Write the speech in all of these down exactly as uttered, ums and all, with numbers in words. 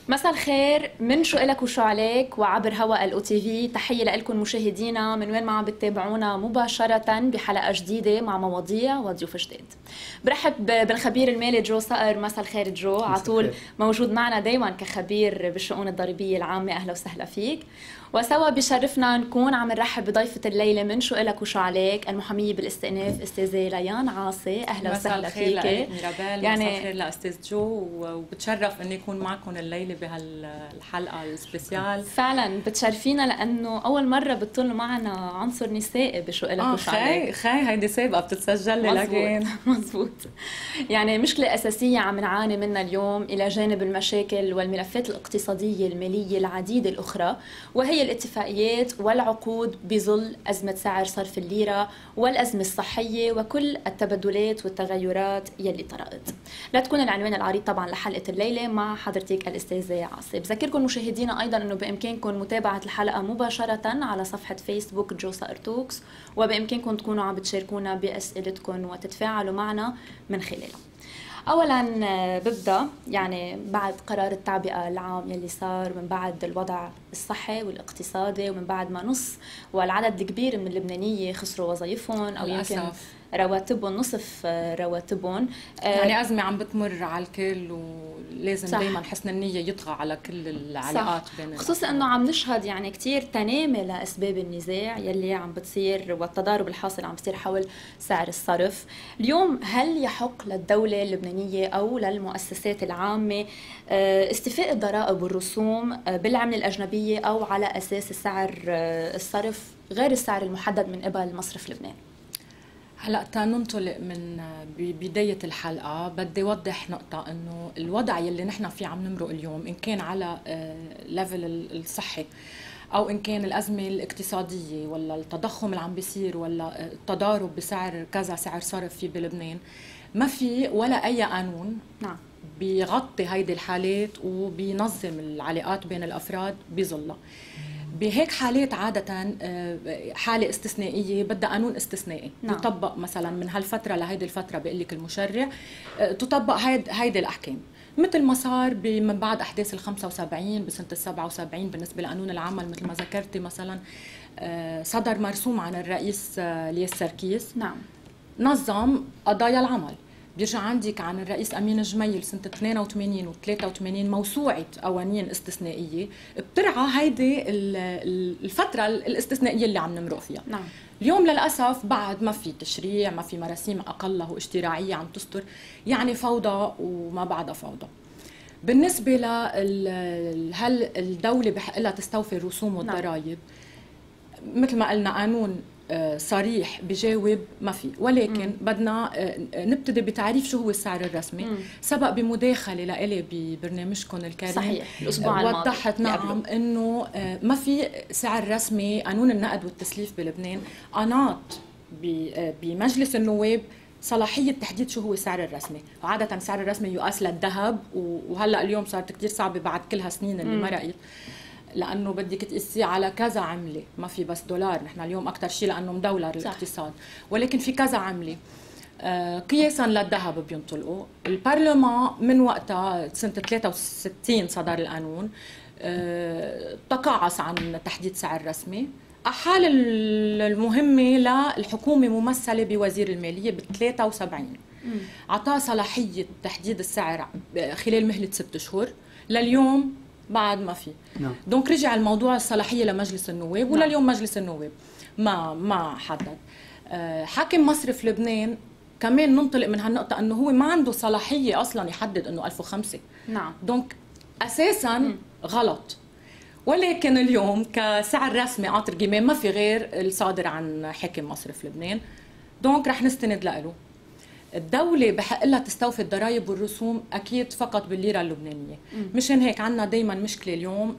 مساء الخير، من شو إلك وشو عليك وعبر هوا الأو تي في. تحية لكم مشاهدينا من وين ما عم بتتابعونا مباشرة بحلقة جديدة مع مواضيع وضيوف جديد. برحب بالخبير المالي جو صقر. مساء الخير جو، على طول موجود معنا دايما كخبير بالشؤون الضريبية العامة. أهلا وسهلا فيك. وسوا بشرفنا نكون عم نرحب بضيفة الليلة من شو إلك وشو عليك، المحامية بالاستئناف استاذة ريان عاصي. أهلا وسهلا فيك. مساء الخير ميرابيل، يعني مساء الخير لاستاذ جو، وبتشرف اني اكون معكم الليله بهالحلقه السبيسيال. فعلا بتشرفينا لانه اول مره بتطل معنا عنصر نسائي بشو إلك آه وشو عليك. خي خي هيدي سابقه بتتسجل لي لكن مزبوط. يعني مشكله اساسيه عم نعاني منها اليوم الى جانب المشاكل والملفات الاقتصاديه الماليه العديده الاخرى، وهي الاتفاقيات والعقود بظل ازمه سعر صرف الليره والازمه الصحيه وكل التبدلات والتغيرات يلي طرأت. لا تكون العنوان العريض طبعا لحلقه الليله مع حضرتك الاستاذه عاصي. بذكركم مشاهدينا ايضا انه بامكانكم متابعه الحلقه مباشره على صفحه فيسبوك جو صقر توكس، وبامكانكم تكونوا عم بتشاركونا باسئلتكم وتتفاعلوا معنا من خلالها. اولا ببدا يعني بعد قرار التعبئه العام يلي صار من بعد الوضع الصحي والاقتصادي، ومن بعد ما نص والعدد الكبير من اللبنانيه خسروا وظائفهم او يمكن رواتبهم، نصف رواتبهم. يعني أزمة عم بتمر على الكل، ولازم دايما حسن النية يطغى على كل العلاقات بين، خصوصا انه عم نشهد يعني كثير تنامي لاسباب النزاع يلي عم بتصير والتضارب الحاصل عم بصير حول سعر الصرف. اليوم هل يحق للدولة اللبنانية او للمؤسسات العامة استيفاء الضرائب والرسوم بالعملة الأجنبية او على اساس السعر الصرف غير السعر المحدد من قبل مصرف لبنان؟ هلا تننطلق من بدايه الحلقه بدي اوضح نقطه، انه الوضع يلي نحن فيه عم نمرق اليوم، ان كان على ليفل الصحي او ان كان الازمه الاقتصاديه ولا التضخم اللي عم بيصير ولا التضارب بسعر كذا سعر صرف في بلبنان، ما في ولا اي قانون نعم بيغطي هيدي الحالات وبينظم العلاقات بين الافراد بظلها. بهيك حالات عادة حالة استثنائية بدها قانون استثنائي نعم. يطبق مثلا من هالفترة لهيدي الفترة، بيقول لك المشرع تطبق هيد هيدي الأحكام، مثل ما صار من بعد أحداث ال خمسة وسبعين بسنة ال سبعة وسبعين بالنسبة لقانون العمل. مثل ما ذكرتي مثلا صدر مرسوم عن الرئيس ليس سركيس نعم نظم قضايا العمل. بيرجع عندك عن الرئيس أمين جميل سنة اثنين وثمانين و ثلاثة وثمانين موسوعة قوانين استثنائية بترعى هيدي الفترة الاستثنائية اللي عم نمرق فيها. نعم. اليوم للأسف بعد ما في تشريع، ما في مراسيم أقله اشتراعية عم تستر، يعني فوضى وما بعدها فوضى. بالنسبة ل هل الدولة بحق لها تستوفي الرسوم والضرائب؟ نعم. مثل ما قلنا قانون صريح بجاوب ما في، ولكن مم. بدنا نبتدي بتعريف شو هو السعر الرسمي. مم. سبق بمداخله لإلي ببرنامجكم الكريم صحيح الاسبوع الماضي وضحت نعم انه ما في سعر رسمي. قانون النقد والتسليف بلبنان اناط بمجلس النواب صلاحيه تحديد شو هو السعر الرسمي. عاده السعر الرسمي يقاس للذهب، وهلا اليوم صارت كثير صعبه بعد كل هالسنين اللي مرقت، لانه بدك تقيسيه على كذا عمله، ما في بس دولار. نحن اليوم اكثر شيء لانه مدولر الاقتصاد، ولكن في كذا عمله آه قياسا للذهب بينطلقوا. البرلمان من وقتها سنه ثلاثة وستين صدر القانون آه تقاعس عن تحديد سعر رسمي. احال المهمه للحكومه ممثله بوزير الماليه ب ثلاثة وسبعين، اعطاه صلاحيه تحديد السعر خلال مهله ست اشهر. لليوم بعد ما في. نعم. دونك رجع الموضوع الصلاحيه لمجلس النواب، ولليوم مجلس النواب ما ما حدد. أه حاكم مصرف لبنان كمان ننطلق من هالنقطه انه هو ما عنده صلاحيه اصلا يحدد انه ألف وخمسة. نعم. دونك اساسا م. غلط. ولكن اليوم كسعر رسمي عاطر جيمان ما في غير الصادر عن حاكم مصرف لبنان، دونك رح نستند له. الدولة بحق لها تستوفي الضرائب والرسوم أكيد فقط بالليرة اللبنانية. مشان هيك عنا دايما مشكلة اليوم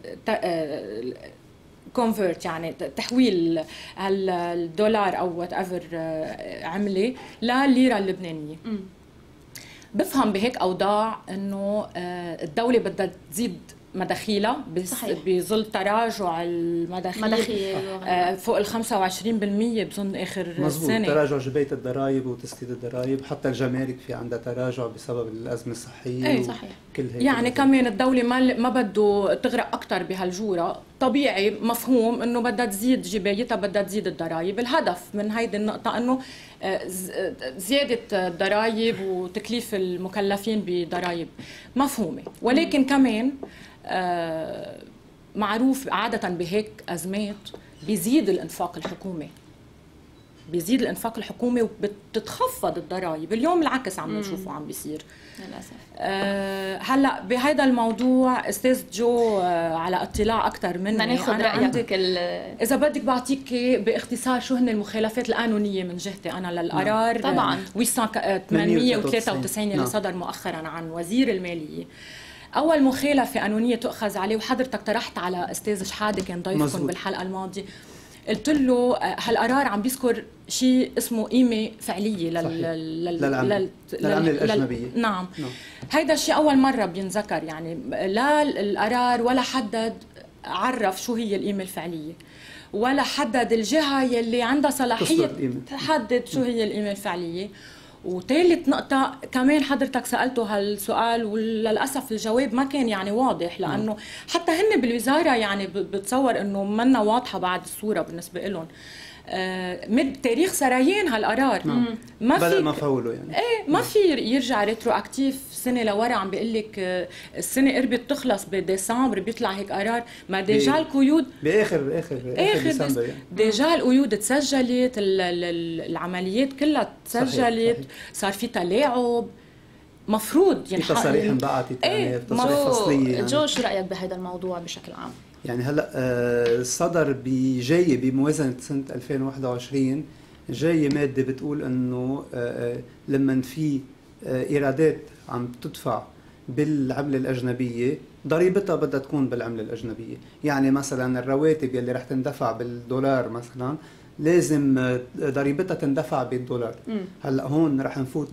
كونفرت، يعني تحويل الدولار أو وات ايفر عملة للليرة اللبنانية. بفهم بهيك أوضاع إنه الدولة بدها تزيد مداخيلها بظل تراجع المداخيل آه فوق ال خمسة وعشرين بالمئة بظن اخر مزبوط. سنه. تراجع جبايه الضرائب وتسديد الضرائب، حتى الجمارك في عندها تراجع بسبب الازمه الصحيه. ايه صحيح. كل هيك يعني كمان الدوله ما ما بده تغرق اكثر بهالجوره، طبيعي مفهوم انه بدها تزيد جبايتها، بدها تزيد الضرائب. الهدف من هيدي النقطه انه زياده الضرائب وتكليف المكلفين بضرائب مفهومه، ولكن كمان معروف عاده بهيك ازمات بيزيد الانفاق الحكومي، بيزيد الانفاق الحكومي وبتتخفض الضرائب. اليوم العكس عم نشوفه عم بيصير للاسف. أه هلا بهذا الموضوع استاذ جو أه على اطلاع اكثر مني. بدنا ناخذ رايك. اذا بدك بعطيك باختصار شو هن المخالفات القانونيه من جهتي انا للقرار طبعا ثمانمئة وثلاثة وتسعين اللي صدر مؤخرا عن وزير الماليه. اول مخالفه قانونيه تؤخذ عليه، وحضرتك طرحت على استاذ شحاده كان ضيفكم بالحلقه الماضيه، قلت له هالقرار عم بيذكر شيء اسمه قيمه فعليه لل... لل... للعمله لل... الاجنبيه. نعم, نعم. هيدا الشيء اول مره بينذكر، يعني لا القرار ولا حدد عرف شو هي القيمه الفعليه، ولا حدد الجهه يلي عندها صلاحيه تحدد شو هي القيمه الفعليه. وثالث نقطة كمان حضرتك سألته هالسؤال وللأسف الجواب ما كان يعني واضح، لأنه حتى هن بالوزارة يعني بتصور إنه منا واضحة بعد الصورة بالنسبة لهم. آه مد تاريخ سرايين هالقرار نعم. ما في ما فولوا يعني ايه ما في يرجع ريترو اكتيف سنه لورا. عم بيقول لك آه السنه قربت تخلص بديسمبر بيطلع هيك قرار، ما ديجا القيود باخر باخر اخر ديسمبر يعني. ديجا القيود تسجلت، العمليات كلها تسجلت، صار في تلاعب مفروض يعني في تصاريح انبعثت يعني تصاريح فصليه يعني. جو شو رايك بهذا الموضوع بشكل عام؟ يعني هلا صدر بجايه بموازنه سنه ألفين وواحد وعشرين جايه ماده بتقول انه لما في ايرادات عم تدفع بالعمله الاجنبيه ضريبتها بدها تكون بالعمله الاجنبيه. يعني مثلا الرواتب يلي رح تندفع بالدولار مثلا لازم ضريبتها تندفع بالدولار. هلا هون رح نفوت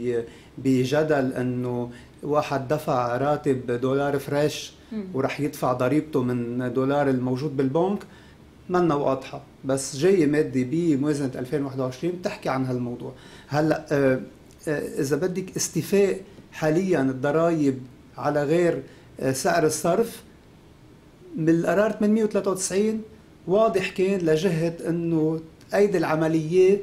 بجدل انه واحد دفع راتب دولار فريش ورح يدفع ضريبته من دولار الموجود بالبنك، منا واضحه. بس جايه ماده بموازنه ألفين وواحد وعشرين بتحكي عن هالموضوع. هلا آه آه اذا بدك استيفاء حاليا الضرائب على غير آه سعر الصرف من القرار ثمانمئة وثلاثة وتسعين واضح كان لجهه انه ايدي العمليات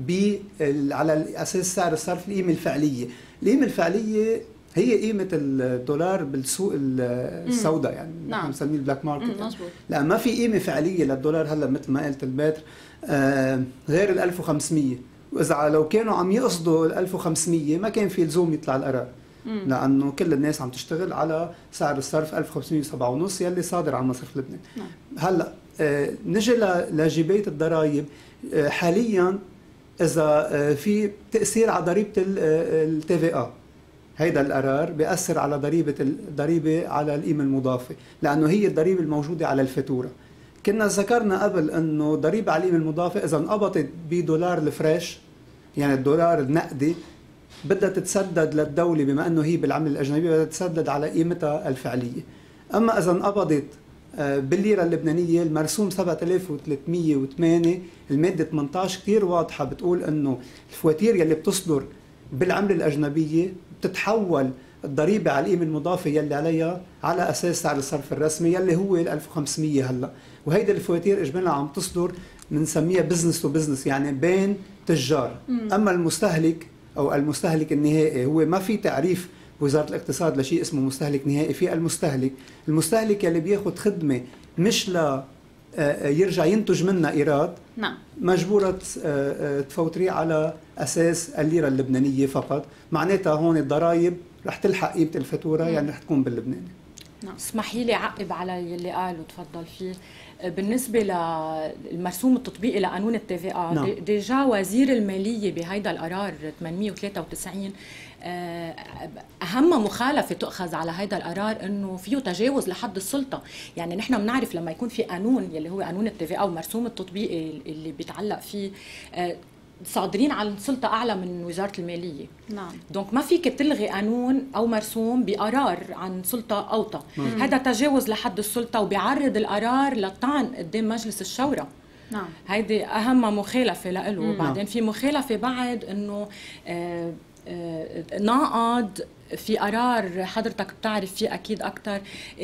على اساس سعر الصرف القيمه الفعليه. القيمه الفعليه هي قيمة الدولار بالسوق السوداء يعني نحن بنسميه البلاك ماركت. لأن ما في قيمة فعلية للدولار هلا مثل ما قلت المتر آه غير ال ألف وخمسمئة، وإذا لو كانوا عم يقصدوا ال ألف وخمسمئة ما كان في لزوم يطلع القرار، لأنه كل الناس عم تشتغل على سعر الصرف ألف وخمسمئة وسبعة ونص يلي صادر عن مصرف لبنان. نعم. هلا آه نجي لجباية الضرائب. آه حاليا إذا آه في تأثير على ضريبة التي في آ، هيدا القرار بيأثر على ضريبة الضريبة على القيمة المضافة، لأنه هي الضريبة الموجودة على الفاتورة. كنا ذكرنا قبل أنه ضريبة على القيمة المضافة إذا انقبضت بدولار الفريش يعني الدولار النقدي بدها تتسدد للدولة بما أنه هي بالعملة الأجنبية بدها تتسدد على قيمتها الفعلية. أما إذا انقبضت بالليرة اللبنانية المرسوم سبعة آلاف وثلاثمئة وثمانية المادة ثمانية عشر كتير واضحة بتقول أنه الفواتير يلي بتصدر بالعملة الأجنبية بتتحول الضريبة على القيمة المضافة يلي عليها على أساس سعر الصرف الرسمي يلي هو ال ألف وخمسمئة هلا. وهيدا الفواتير إجمالا عم تصدر بنسميها بزنس تو بزنس يعني بين تجار. مم. أما المستهلك أو المستهلك النهائي هو ما في تعريف وزارة الاقتصاد لشيء اسمه مستهلك نهائي. في المستهلك المستهلك يلي بياخد خدمة مش لا يرجع ينتج منها إيراد، نعم مجبورة تفوتريه على أساس الليرة اللبنانية فقط. معناتها هون الضرائب رح تلحق قيمة الفاتورة يعني رح تكون باللبناني. نعم. اسمحي لي عقب على اللي قال وتفضل فيه. بالنسبة للمرسوم التطبيقي لقانون التي في آ، نعم. ديجا وزير المالية بهيدا القرار ثمانمئة وثلاثة وتسعين أهم مخالفة تؤخذ على هذا القرار إنه فيه تجاوز لحد السلطة. يعني نحن بنعرف لما يكون في قانون يلي هو قانون التي في آ ومرسوم التطبيقي اللي بيتعلق فيه صادرين عن سلطه اعلى من وزاره الماليه. نعم. دونك ما فيك تلغي قانون او مرسوم بقرار عن سلطه اوطى. هذا تجاوز لحد السلطه وبيعرض القرار للطعن قدام مجلس الشورى. نعم. هيدي اهم مخالفه له. بعدين في مخالفه بعد انه آه آه ناقض في قرار حضرتك بتعرف فيه اكيد اكثر،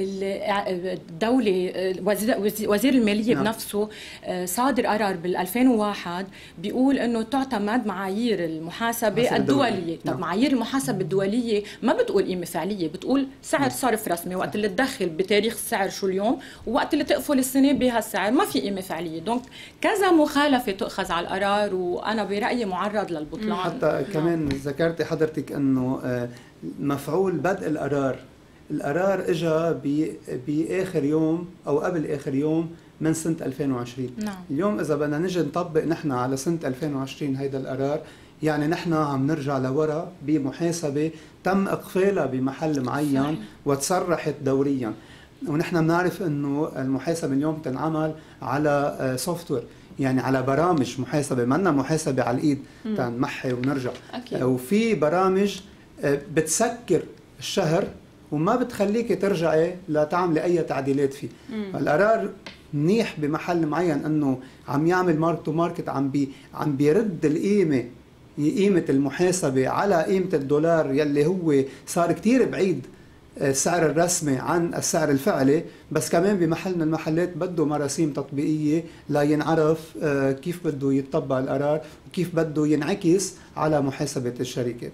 الدوله وزير الماليه نعم. بنفسه صادر قرار بال ألفين وواحد بيقول انه تعتمد معايير المحاسبه الدوليه. طب نعم. معايير المحاسبه الدوليه ما بتقول قيمه فعليه، بتقول سعر صرف رسمي وقت اللي تدخل بتاريخ السعر شو اليوم، ووقت اللي تقفل السنه بهالسعر ما في قيمه فعليه. دونك كذا مخالفه تؤخذ على القرار، وانا برايي معرض للبطلان. حتى نعم. كمان ذكرتي حضرتك انه مفعول بدء القرار، القرار اجى باخر يوم او قبل اخر يوم من سنه ألفين وعشرين. نعم. اليوم اذا بدنا نجي نطبق نحن على سنه ألفين وعشرين هيدا القرار، يعني نحن عم نرجع لورا بمحاسبه تم اقفالها بمحل معين صحيح. وتصرحت دوريا. ونحن بنعرف انه المحاسبه اليوم تنعمل على سوفت وير، يعني على برامج محاسبه، منا محاسبه على الايد تنمحي ونرجع. أكيد. وفي برامج بتسكر الشهر وما بتخليك ترجعي لتعملي اي تعديلات فيه. القرار منيح بمحل معين انه عم يعمل مارك تو ماركت، عم بي عم بيرد القيمه قيمه المحاسبه على قيمه الدولار يلي هو صار كتير بعيد السعر الرسمي عن السعر الفعلي، بس كمان بمحل من المحلات بده مراسيم تطبيقيه لينعرف كيف بده يتطبق القرار وكيف بده ينعكس على محاسبه الشركات.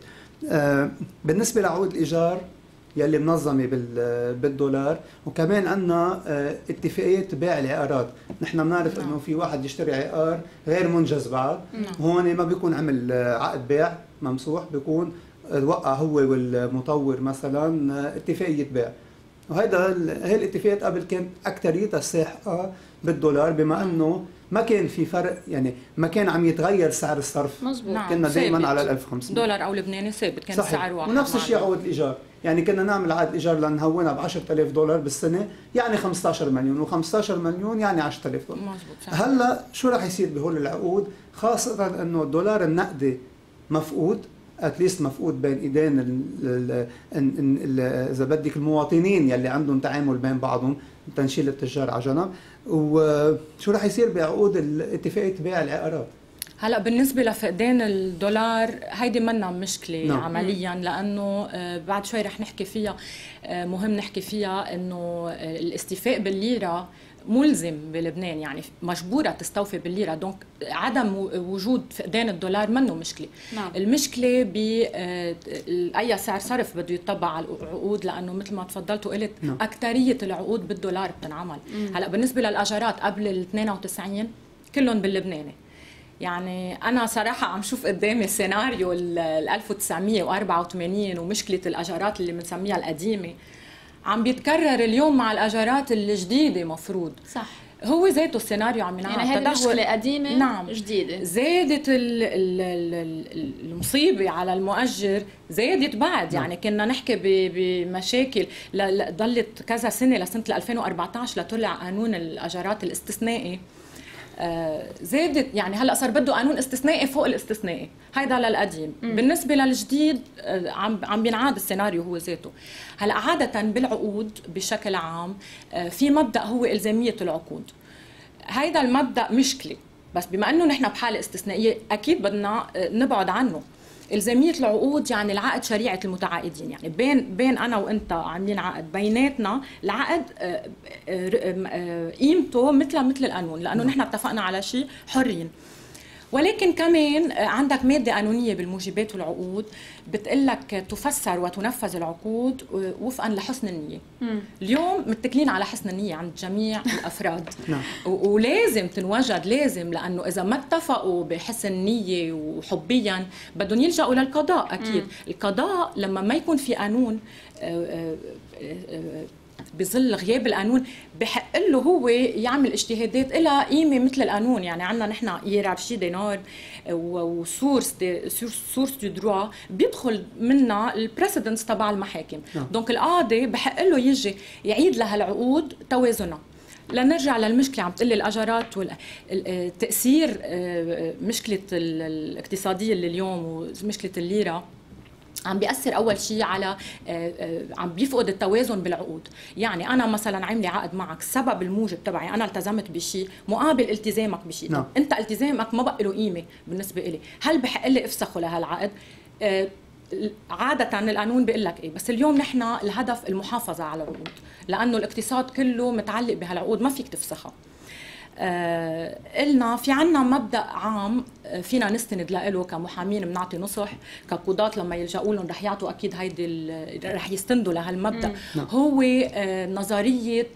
بالنسبه لعقود الايجار يلي منظمه بالدولار، وكمان عندنا اتفاقيه بيع العقارات. نحن بنعرف انه في واحد يشتري عقار غير منجز بعد، هون ما بيكون عمل عقد بيع ممسوح، بيكون وقع هو والمطور مثلا اتفاقيه بيع. وهيدا هي الاتفاقيات قبل كانت اكثريتها ساحقه بالدولار، بما انه ما كان في فرق، يعني ما كان عم يتغير سعر الصرف. مزبوط. كنا دائما على ال ألف وخمسمية دولار او لبناني ثابت، كان السعر واحد. ونفس الشيء عقود الايجار، يعني كنا نعمل عقد ايجار لنهونها ب عشرة آلاف دولار بالسنه، يعني خمسة عشر مليون، و15 مليون يعني عشرة آلاف دولار. مزبوط. هلا شو راح يصير بهول العقود، خاصه انه الدولار النقدي مفقود، اتليست مفقود بين ايدين اذا بدك المواطنين يلي عندهم تعامل بين بعضهم، تنشيل التجار على جنب. وشو رح يصير بعقود اتفاقيه بيع العقارات؟ هلا بالنسبه لفقدان الدولار هيدي منا مشكله نعم. عمليا، لانه بعد شوي رح نحكي فيها، مهم نحكي فيها انه الاستيفاء بالليره ملزم بلبنان، يعني مجبوره تستوفي بالليره. دونك عدم وجود فقدان الدولار منه مشكله. نعم. المشكله ب اي سعر صرف بده يطبق على العقود، لانه مثل ما تفضلت وقلت نعم. اكثريه العقود بالدولار بتنعمل. هلا بالنسبه للاجارات قبل ال اثنين وتسعين كلهم باللبناني، يعني أنا صراحة عم شوف قدامي سيناريو ال ألف وتسعمية وأربعة وثمانين ومشكلة الأجارات اللي بنسميها القديمة عم بيتكرر اليوم مع الأجارات الجديدة. مفروض صح هو ذاته السيناريو عم ينعمل، يعني هذه مشكلة قديمة نعم. جديدة. زادت ال ال المصيبة على المؤجر، زادت بعد نعم. يعني كنا نحكي بمشاكل ضلت كذا سنة لسنة ألفين وأربعة عشر لطلع قانون الأجارات الاستثنائي. آه زادت، يعني هلا صار بده قانون استثنائي فوق الاستثنائي، هيدا للقديم. م. بالنسبه للجديد آه عم عم بينعاد السيناريو هو ذاته. هلا عاده بالعقود بشكل عام آه في مبدا هو الزاميه العقود، هيدا المبدا مشكله، بس بما انه نحن بحاله استثنائيه اكيد بدنا آه نبعد عنه. الزاميه العقود يعني العقد شريعه المتعاقدين، يعني بين بين انا وانت عاملين عقد بيناتنا، العقد قيمته مثل مثل القانون، لانه نحن اتفقنا على شيء حرين. ولكن كمان عندك ماده قانونيه بالموجبات والعقود بتقول لك تفسر وتنفذ العقود وفقا لحسن النيه. مم. اليوم متكلين على حسن النيه عند جميع الافراد ولازم تنوجد، لازم، لانه اذا ما اتفقوا بحسن نيه وحبيا بدهم يلجأوا للقضاء اكيد. مم. القضاء لما ما يكون في قانون بظل غياب القانون بحق له هو يعمل اجتهادات إلى قيمه مثل القانون. يعني عندنا نحن هيرارشي دي نور وسورس دي سورس دو دروا بيدخل منها البريسيدنس تبع المحاكم. دونك القاضي بحق له يجي يعيد لها العقود توازنها، لنرجع للمشكله عم تقلي الاجارات والتاثير مشكله الاقتصاديه اللي اليوم ومشكله الليره عم بيأثر أول شيء على عم بيفقد التوازن بالعقود. يعني أنا مثلا عاملة عقد معك، السبب الموجب تبعي أنا التزمت بشيء مقابل التزامك بشيء، نعم. أنت التزامك ما بقى له قيمة بالنسبة إلي، هل بحق لي أفسخه لهالعقد؟ عادة القانون بيقول لك إيه، بس اليوم نحن الهدف المحافظة على العقود، لأنه الاقتصاد كله متعلق بهالعقود ما فيك تفسخها. آه، قلنا في عنا مبدأ عام فينا نستند له كمحامين، بنعطي نصح كقضاة لما يلجأوا لهم رح يعطوا أكيد هيدي رح يستندوا لهالمبدأ. مم. هو آه نظرية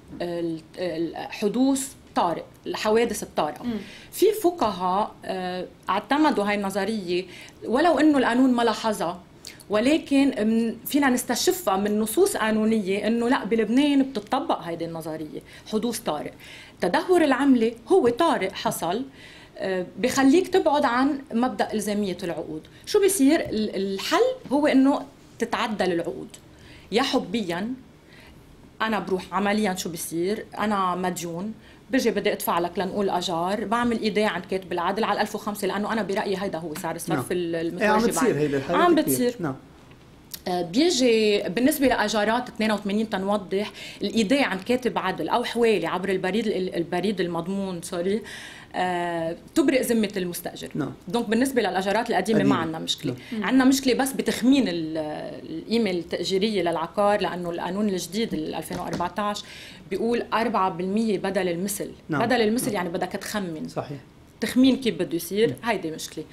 الحدوث طارئ، الحوادث الطارئة. مم. في فقهاء آه اعتمدوا هاي النظرية ولو إنه القانون ما لاحظها، ولكن فينا نستشفها من نصوص قانونية إنه لا بلبنان بتطبق هيدي النظرية، حدوث طارئ. تدهور العملة هو طارئ حصل بخليك تبعد عن مبدأ إلزامية العقود. شو بيصير؟ الحل هو إنه تتعدل العقود. يا حبيا أنا بروح عمليا شو بيصير؟ أنا مديون، بجي بدي ادفع لك لنقول اجار، بعمل ايداع عند كاتب العدل على ألف وخمسة، لانه انا برايي هيدا هو سعر الصرف المتواجد. عم بتصير هيدي الحاله، عم بتصير. نعم. بيجي بالنسبه لاجارات اثنين وثمانين تنوضح الايداع عند كاتب عدل او حوالي عبر البريد البريد المضمون سوري آه، تبرئ ذمه المستاجر. نعم. دونك بالنسبه للاجارات القديمه أديم. ما عندنا مشكله. نعم. عندنا مشكله بس بتخمين القيمه التاجيريه للعقار، لانه القانون الجديد ألفين وأربعة عشر بيقول أربعة بالمية بدل المثل. نعم. بدل المثل نعم. يعني بدك تخمن. صحيح. تخمين كيف بده يصير، هيدي مشكله.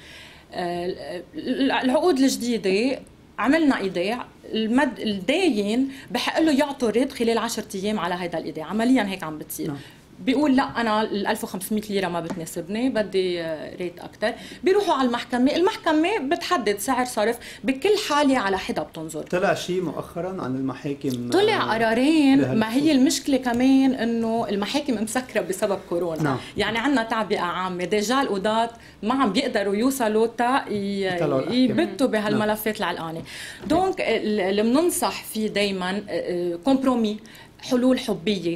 آه، العقود الجديده عملنا ايداع، المد الداين بحق له يعطوا رد خلال عشرة ايام على هذا الايداع، عمليا هيك عم بتصير. نعم. بيقول لا انا ال ألف وخمسمية ليره ما بتناسبني، بدي ريت اكثر، بيروحوا على المحكمه، المحكمه بتحدد سعر صرف بكل حاله على حدا بتنظر. طلع شيء مؤخرا عن المحاكم، طلع قرارين. ما هي المشكله كمان انه المحاكم مسكره بسبب كورونا. نعم. يعني عندنا تعبئه عامه، ديجا القضاة ما عم بيقدروا يوصلوا تا يبتوا بهالملفات العلقانه. دونك اللي بننصح فيه دائما كومبرومي، حلول حبيه.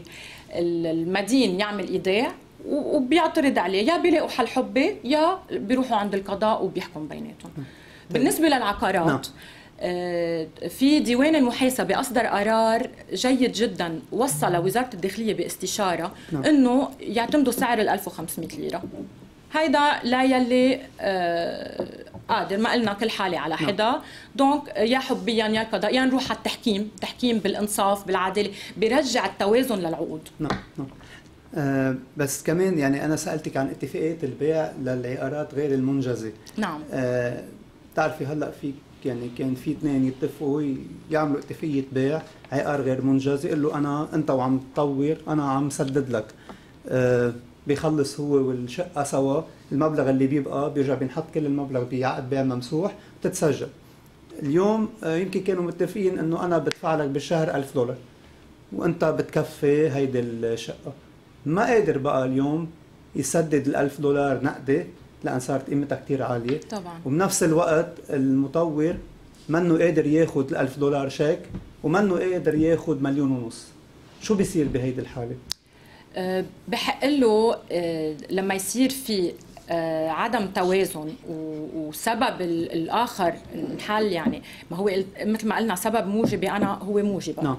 المدين يعمل ايداع وبيعترض عليه، يا بيلاقوا حل حبي يا بيروحوا عند القضاء وبيحكم بيناتهم. بالنسبه للعقارات آه في ديوان المحاسبه اصدر قرار جيد جدا، وصل لوزاره الداخليه باستشاره انه يعتمدوا سعر ال ألف وخمسمية ليره. هيدا لا يلي آه قادر، ما قلنا كل حاله على حدا. دونك يا حبيا يا القضاء، يا نروح على التحكيم، تحكيم بالانصاف بالعداله بيرجع التوازن للعقود. نعم نعم. آه بس كمان يعني انا سالتك عن اتفاقيه البيع للعقارات غير المنجزه. نعم. آه بتعرفي هلا في يعني كان في اثنين يتفقوا يعملوا اتفاقيه بيع عقار غير منجز، يقول له انا انت وعم تطور انا عم سدد لك. آه بيخلص هو والشقه سوا، المبلغ اللي بيبقى بيرجع بينحط كل المبلغ بعقد بيع ممسوح وتتسجل. اليوم آه يمكن كانوا متفقين انه انا بدفع لك بالشهر ألف دولار وانت بتكفي هيدي الشقه، ما قادر بقى اليوم يسدد الألف دولار نقدي لأن صارت قيمتها كتير عالية طبعا. وبنفس الوقت المطور منه قادر ياخد الألف دولار شيك ومنه قادر ياخد مليون ونص. شو بيصير بهيدي الحالة؟ أه بحق له أه لما يصير في أه عدم توازن وسبب الآخر انحل، يعني ما هو مثل ما قلنا سبب موجبي أنا هو موجبك. نعم.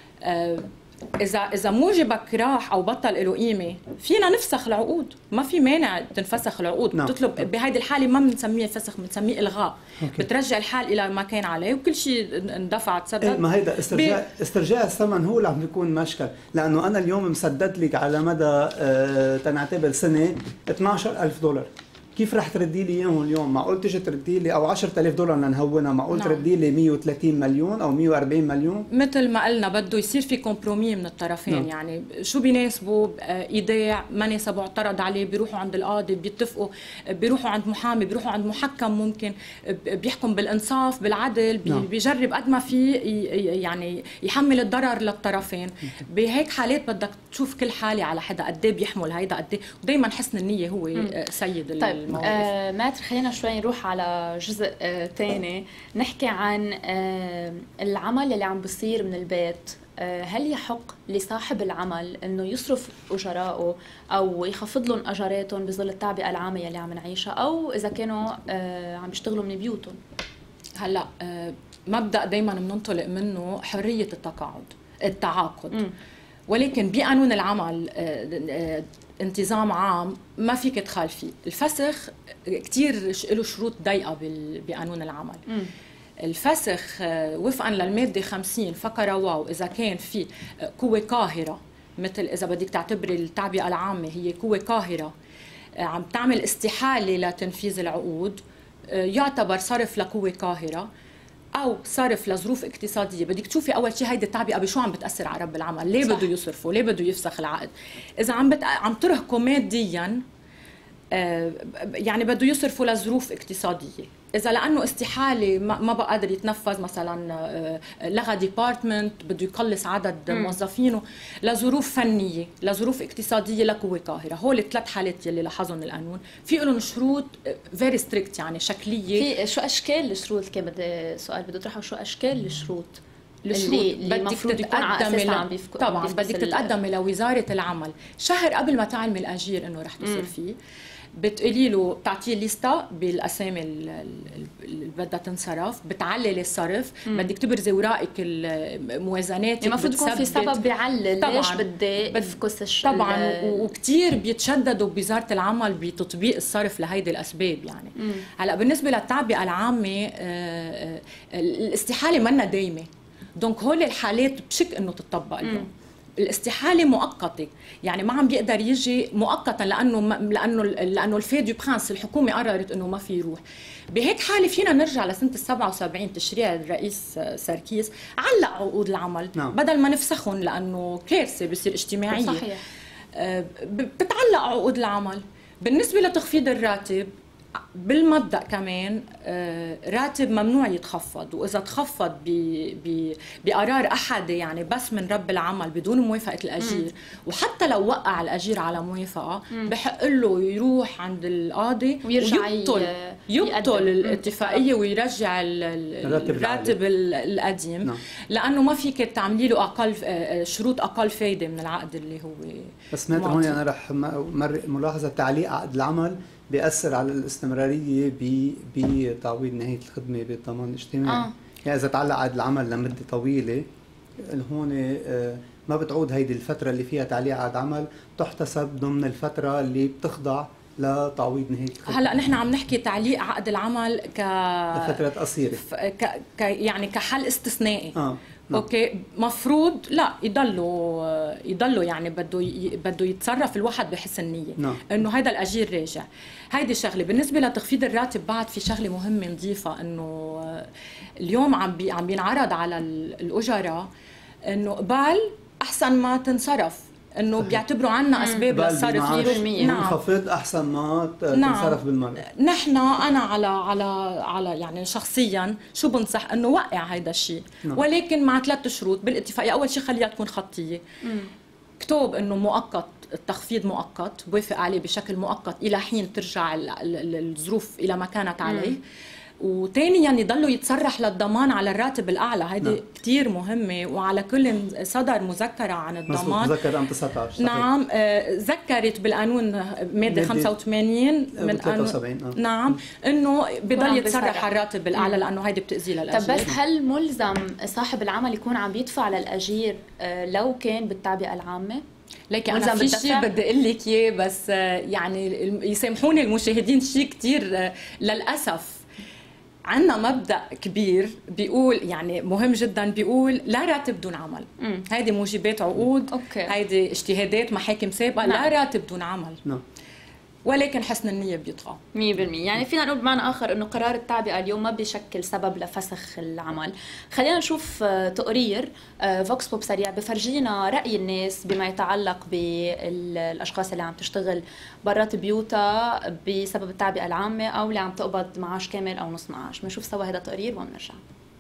أه إذا إذا موجبك راح أو بطل له قيمة، فينا نفسخ العقود، ما في مانع تنفسخ العقود. نعم. بتطلب بهيدي الحالة ما بنسميه فسخ، بنسميه إلغاء. أوكي. بترجع الحال إلى ما كان عليه وكل شيء اندفع تسدد. إيه ما هيدا استرجاع بي... استرجاع الثمن هو اللي عم بيكون مشكل، لأنه أنا اليوم مسدد لك على مدى آه تنعتبر سنة اثناشر ألف دولار، كيف رح تردي لي اياهم اليوم؟ معقول تيجي تردي لي او عشرة آلاف دولار لنهونها، معقول نعم. تردي لي مية وثلاثين مليون او مية وأربعين مليون؟ مثل ما قلنا بده يصير في كومبرومي من الطرفين. نعم. يعني شو بيناسبه ايداع ما ناسبه اعترض عليه، بيروحوا عند القاضي بيتفقوا، بيروحوا عند محامي، بيروحوا عند محكم ممكن بيحكم بالانصاف بالعدل. نعم. بيجرب قد ما في يعني يحمل الضرر للطرفين. بهيك حالات بدك تشوف كل حاله على حدا قد ايه بيحمل هيدا قد ايه، ودائما حسن النيه هو م. سيد. طيب آه ماتر خلينا شوي نروح على جزء آه تاني، نحكي عن آه العمل اللي عم بيصير من البيت هل يحق لصاحب العمل انه يصرف اجرائه او يخفض لهم اجراتهم بظل التعبئه العامه يلي عم نعيشها، او اذا كانوا عم بيشتغلوا من بيوتهم؟ هلا مبدا دائما بننطلق منه حريه التقاعد التعاقد، م. ولكن بقانون العمل انتظام عام ما فيك تخالفيه. الفسخ كثير له شروط ضيقه بقانون العمل. م. الفسخ وفقا للماده خمسين فقره واو اذا كان في قوه قاهره، مثل اذا بدك تعتبري التعبئه العامه هي قوه قاهره عم تعمل استحاله لتنفيذ العقود، يعتبر صرف لقوه قاهره او صرف لظروف اقتصاديه. بدك تشوفي اول شيء هيدي التعبئه بشو عم بتاثر على رب العمل، ليه بده يصرفوا، ليه بده يفسخ العقد. اذا عم بت... عم ترهقوا ماديا آه يعني بده يصرفوا لظروف اقتصاديه. اذا لانه استحاله ما بقى قادر يتنفذ، مثلا آه لغى ديبارتمنت بده يقلص عدد م. موظفينه، لظروف فنيه، لظروف اقتصاديه، لقوه قاهره. هول الثلاث حالات يلي لاحظهم القانون في لهم شروط فيري ستريكت، يعني شكليه. في شو اشكال الشروط؟ كان بدي سؤال بدي اطرحه، شو اشكال الشروط؟ الشروط اللي المفروض تتقدمي ل... طبعا بدك تتقدمي لوزاره العمل شهر قبل ما تعلمي الاجير انه رح تصرفيه. بتقولي له بتعطيه ليستا بالاسامي اللي بدها تنصرف، بتعللي الصرف، بدك تبرزي ورائك الموازنات، المفروض يكون في سبب بيعلل ليش بدي افكس الشغل. طبعا وكثير بيتشددوا بوزاره العمل بتطبيق الصرف لهيدي الاسباب. يعني مم. هلا بالنسبه للتعبئه العامه الاستحاله منا دايمه، دونك هول الحالات بشك انه تطبق اليوم. الاستحاله مؤقته، يعني ما عم بيقدر يجي مؤقتا لانه لانه لانه الفي دو برانس الحكومه قررت انه ما في يروح. بهيك حاله فينا نرجع لسنه السبعة وسبعين تشريع الرئيس ساركيز، علق عقود العمل نعم. بدل ما نفسخهم لانه كارثه بصير اجتماعيه. صحيح. بتعلق عقود العمل. بالنسبه لتخفيض الراتب بالمبدأ كمان راتب ممنوع يتخفض، وإذا تخفض بقرار أحدي يعني بس من رب العمل بدون موافقة الأجير، مم. وحتى لو وقع الأجير على موافقة مم. بحق له يروح عند القاضي ويرجع يبطل يبطل الاتفاقية ويرجع الراتب القديم. نعم. لأنه ما فيك تعملي له أقل شروط أقل فايدة من العقد اللي هو. بس مات هون أنا رح ملاحظة تعليق عقد العمل بيأثر على الاستمرارية بتعويض نهاية الخدمة بالضمان الاجتماعي. آه. يعني إذا تعلق عقد العمل لمدة طويلة، هون ما بتعود هيدي الفترة اللي فيها تعليق عقد عمل تحتسب ضمن الفترة اللي بتخضع لتعويض نهاية الخدمة. هلا نحن عم نحكي تعليق عقد العمل ك لفترة قصيرة، ك... ك... يعني كحل استثنائي. آه. نعم. اوكي، مفروض لا يضلوا يضلوا يعني بده ي... بده يتصرف الواحد بحسن نيه. نعم. انه هذا الاجير راجع. هيدي الشغله. بالنسبه لتخفيض الراتب بعد في شغله مهمه نضيفها، انه اليوم عم بي... عم بينعرض على الاجراء انه قبال احسن ما تنصرف، انه بيعتبروا عنا اسباب للصرف. نعم. خفض احسن ما تنصرف. نعم. بالمرة. نحن انا على على على يعني شخصيا شو بنصح انه وقع هيدا الشيء. نعم. ولكن مع ثلاث شروط بالاتفاقيه. اول شيء خليها تكون خطيه، اكتب انه مؤقت، التخفيض مؤقت، بوافق عليه بشكل مؤقت الى حين ترجع الظروف الى ما كانت عليه. مم. وثانيا يعني يضلوا يتصرح للضمان على الراتب الاعلى. هيدي نعم. كثير مهمه. وعلى كل صدر مذكره عن الضمان. مذكره عام تسعة عشر. نعم. آه ذكرت بالقانون ماده خمسة وثمانين من ثلاثة وسبعين. آه. نعم، انه بضل يتصرح على الراتب الاعلى لانه هيدي بتاذي للاجير. طب بس هل ملزم صاحب العمل يكون عم يدفع للاجير آه لو كان بالتعبئه العامه؟ ليك انا في شيء بدي اقول لك اياه، بس آه يعني يسامحوني المشاهدين، شيء كثير آه للاسف عندنا مبدأ كبير بيقول، يعني مهم جدا، بيقول لا راتب دون عمل. مم. هيدي موجبات عقود. أوكي. هيدي اجتهادات محاكم سابقة. نعم. لا راتب دون عمل. نعم. ولكن حسن النية بيطغى مية بالمية. يعني فينا نقول بمعنى آخر إنه قرار التعبئة اليوم ما بيشكل سبب لفسخ العمل. خلينا نشوف تقرير فوكس بوب سريع بفرجينا رأي الناس بما يتعلق بالأشخاص اللي عم تشتغل برات بيوتها بسبب التعبئة العامة أو اللي عم تقبض معاش كامل أو نص معاش. بنشوف سوا هذا التقرير ونرجع.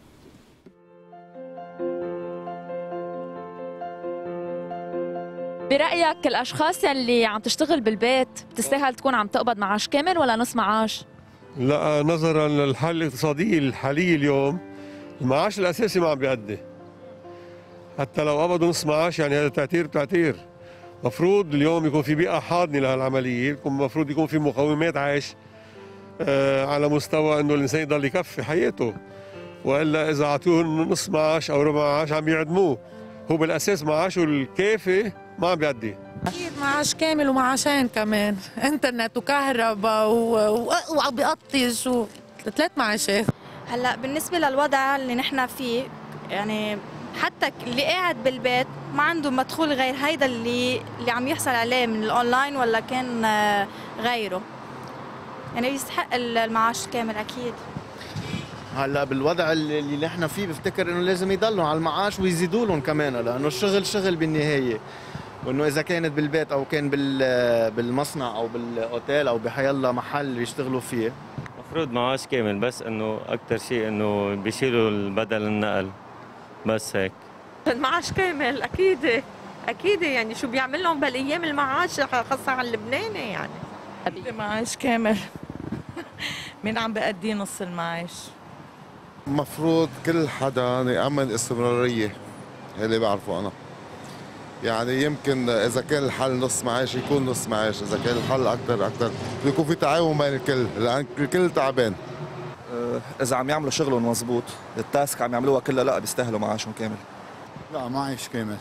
برأيك الأشخاص اللي عم تشتغل بالبيت بتستاهل تكون عم تقبض معاش كامل ولا نص معاش؟ لا، نظرا للحالة الاقتصادية الحالية اليوم المعاش الأساسي ما عم بيأدي. حتى لو قبضوا نص معاش يعني هذا تعتير تعتير. مفروض اليوم يكون في بيئة حاضنة لهالعملية، يكون مفروض يكون في مقومات عيش آه على مستوى انه الانسان يضل يكفي حياته، والا اذا اعطوه نص معاش او ربع معاش عم يعدموه. هو بالاساس معاشه الكافي ما عم بيأدي. اكيد معاش كامل ومعاشين كمان، انترنت وكهرباء وعم بيقطش وثلاث معاشات. هلا بالنسبه للوضع اللي نحن فيه، يعني حتى اللي قاعد بالبيت ما عنده مدخول غير هيدا اللي اللي عم يحصل عليه من الاونلاين ولا كان غيره، يعني يستحق المعاش كامل اكيد. هلا بالوضع اللي نحن فيه بفتكر انه لازم يضلوا على المعاش ويزيدوا لهم كمان، لانه الشغل شغل بالنهايه، وانه اذا كانت بالبيت او كان بالمصنع او بالاوتيل او بحيالله محل يشتغلوا فيه. المفروض معاش كامل، بس انه اكثر شيء انه بيشيلوا بدل النقل، بس هيك. المعاش كامل اكيد اكيد، يعني شو بيعمل لهم بالايام المعاش خاصه على اللبناني يعني. معاش كامل. مين عم بأدي نص المعاش؟ المفروض كل حدا يأمن استمرارية، اللي بعرفه أنا. يعني يمكن إذا كان الحل نص معاش يكون نص معاش، إذا كان الحل أكثر أكثر يكون في تعاون بين الكل، لأن الكل تعبان. إذا عم يعملوا شغلهم مزبوط، التاسك عم يعملوها كلها، لا بيستاهلوا معاشهم كامل. لا معاش كامل.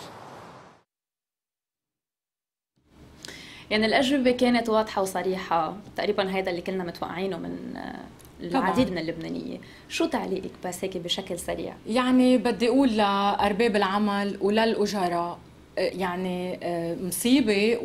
يعني الأجوبة كانت واضحة وصريحة، تقريبا هذا اللي كنا متوقعينه من العديد من اللبنانية. شو تعليقك بس هيك بشكل سريع؟ يعني بدي أقول لأرباب العمل وللأجراء، يعني مصيبة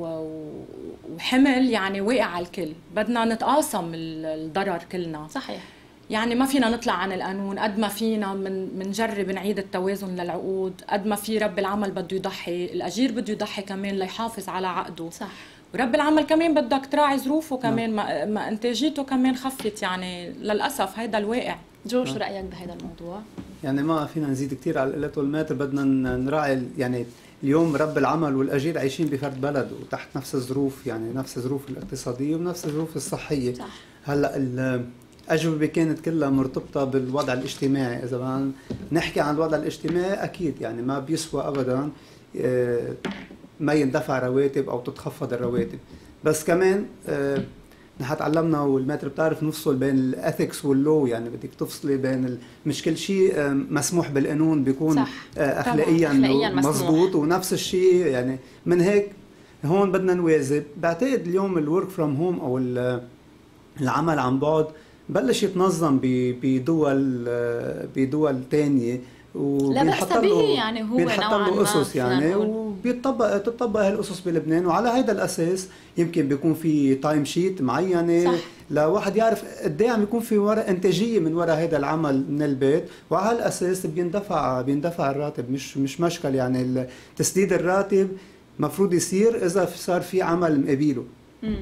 وحمل يعني واقع على الكل، بدنا نتقاسم الضرر كلنا. صحيح. يعني ما فينا نطلع عن القانون، قد ما فينا من منجرب نعيد التوازن للعقود، قد ما في رب العمل بده يضحي، الأجير بده يضحي كمان ليحافظ على عقده. صح. ورب العمل كمان بدك تراعي ظروفه كمان، ما, ما انتاجيته كمان خفت، يعني للأسف هيدا الواقع. جو شو رأيك بهذا الموضوع؟ يعني ما فينا نزيد كثير على القلة والماتر، بدنا نراعي يعني اليوم رب العمل والأجير عايشين بفرد بلد وتحت نفس الظروف، يعني نفس الظروف الاقتصادية ونفس الظروف الصحية. صح. هلا الأجوبة كانت كلها مرتبطة بالوضع الاجتماعي. إذا بدنا نحكي عن الوضع الاجتماعي أكيد يعني ما بيسوى أبدا ما يندفع رواتب أو تتخفض الرواتب، بس كمان نحن تعلمنا والماتر بتعرف نفصل بين الاثكس واللو، يعني بدك تفصلي بين مش كل شيء مسموح بالقانون بيكون صح. اخلاقيا مضبوط، ونفس الشيء يعني من هيك هون بدنا نوازن. بعتقد اليوم الورك فروم هوم او العمل عن بعد بلش يتنظم بدول بدول ثانيه، لا بأس به، يعني هو بينحط له اسس يعني وبيطبق تطبق هالاسس بلبنان، وعلى هذا الاساس يمكن بيكون في تايم شيت معينه صح. لواحد يعرف قد ايه عم يكون في وراء انتاجيه من وراء هذا العمل من البيت، وعلى هالاساس بيندفع بيندفع الراتب. مش مش مشكل يعني تسديد الراتب مفروض يصير اذا صار في عمل مقابله. امم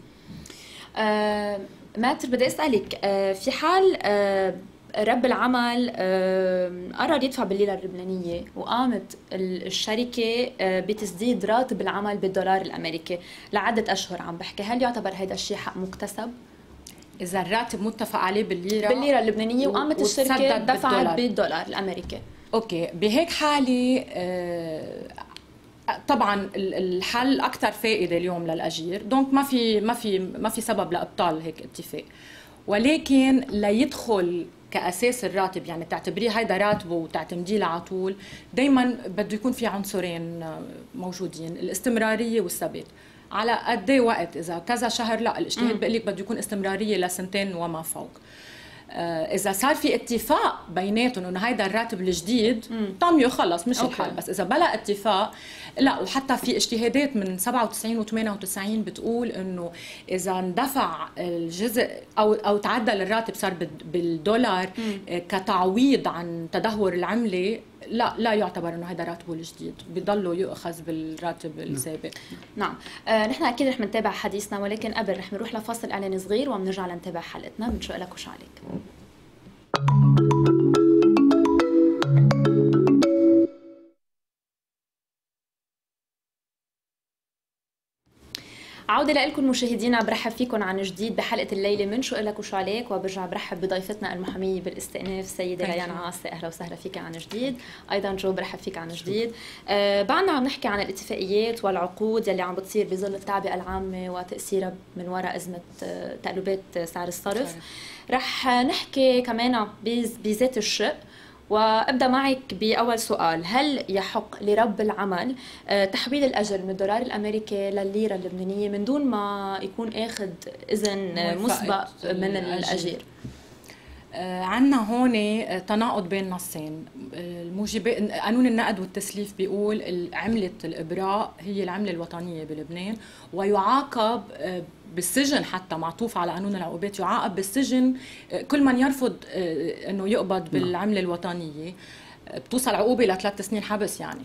آه ماتر بدي اسالك، آه في حال آه رب العمل قرر يدفع بالليرة اللبنانية وقامت الشركة بتسديد راتب العمل بالدولار الأمريكي لعدة أشهر، عم بحكي هل يعتبر هذا الشيء حق مكتسب؟ إذا الراتب متفق عليه بالليرة بالليرة اللبنانية وقامت الشركة دفعت بالدولار. بالدولار الأمريكي. أوكي، بهيك حالة طبعا الحل أكثر فائدة اليوم للأجير، دونك ما في ما في ما في سبب لإبطال هيك اتفاق، ولكن ليدخل كأساس الراتب، يعني تعتبريه هيدا راتبه وتعتمديه على طول، دايما بده يكون في عنصرين موجودين، الاستمرارية والثبات. على قد ايه وقت؟ إذا كذا شهر لا، الاجتهاد بيقول لك بده يكون استمرارية لسنتين وما فوق. إذا صار في اتفاق بيناتهم إنه هيدا الراتب الجديد طميو خلص مش الحال، بس إذا بلا اتفاق لا. وحتى في اجتهادات من سبعة وتسعين و ثمانية وتسعين بتقول إنه إذا اندفع الجزء أو أو تعدل الراتب صار بالدولار مم. كتعويض عن تدهور العملة، لا لا يعتبر انه هذا راتبه الجديد، بيضلوا يؤخذ بالراتب السابق. نعم، آه نحن اكيد رح نتابع حديثنا، ولكن قبل رح نروح لفاصل اعلاني صغير وبنرجع لنتابع حلقتنا. بنشوق لك وش عليك. عودة لكم مشاهدينا، برحب فيكم عن جديد بحلقة الليلة من شو إلك وشو عليك، وبرجع برحب بضيفتنا المحامية بالاستئناف السيدة ريان عاصي. أهلا وسهلا فيك عن جديد. أيضا جو برحب فيك عن جديد. آه بعدنا عم نحكي عن الاتفاقيات والعقود يلي عم بتصير بظل التعبئة العامة وتأثيرها من وراء أزمة آه تقلبات سعر الصرف. رح نحكي كمان بذات الشق، وابدا معك باول سؤال. هل يحق لرب العمل تحويل الاجر من الدولار الامريكي للليره اللبنانيه من دون ما يكون اخذ اذن مسبق من الاجير؟ عندنا هون تناقض بين نصين. الموجبات قانون النقد والتسليف بيقول عمله الابراء هي العمله الوطنيه بلبنان، ويعاقب بالسجن، حتى معطوف على قانون العقوبات، يعاقب بالسجن كل من يرفض انه يقبض بالعمله الوطنيه، بتوصل عقوبه لثلاث سنين حبس يعني.